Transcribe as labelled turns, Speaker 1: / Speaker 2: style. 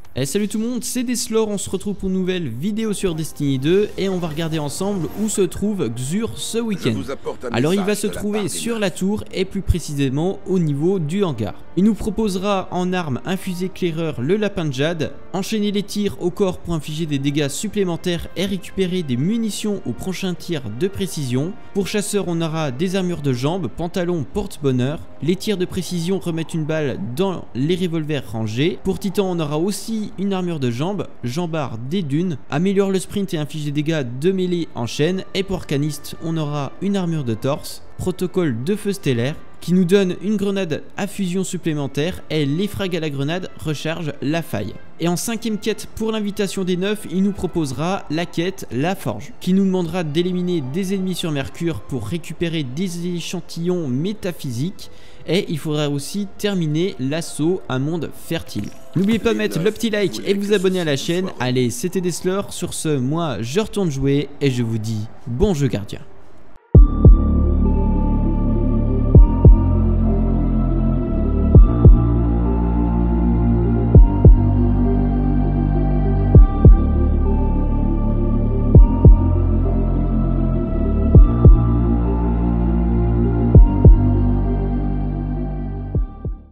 Speaker 1: Hey, salut tout le monde, c'est Deslore, on se retrouve pour une nouvelle vidéo sur Destiny 2 et on va regarder ensemble où se trouve Xur ce week-end. Alors il va se trouver sur la tour et plus précisément au niveau du hangar. Il nous proposera en arme un fusil éclaireur, le lapin de jade, enchaîner les tirs au corps pour infliger des dégâts supplémentaires et récupérer des munitions au prochain tir de précision. Pour chasseur on aura des armures de jambes, pantalon porte-bonheur, les tirs de précision remettent une balle dans les revolvers rangés. Pour titan on aura aussi une armure de jambes, jambard des dunes, améliore le sprint et inflige des dégâts de mêlée en chaîne. Et pour arcaniste on aura une armure de torse, protocole de feu stellaire qui nous donne une grenade à fusion supplémentaire et les frags à la grenade rechargent la faille. Et en cinquième quête pour l'invitation des 9, il nous proposera la quête La Forge qui nous demandera d'éliminer des ennemis sur Mercure pour récupérer des échantillons métaphysiques. Et il faudra aussi terminer l'assaut Un Monde Fertile. N'oubliez pas de mettre le petit like et de vous abonner à la chaîne. Allez, c'était Deslore. Sur ce, moi je retourne jouer et je vous dis bon jeu gardien.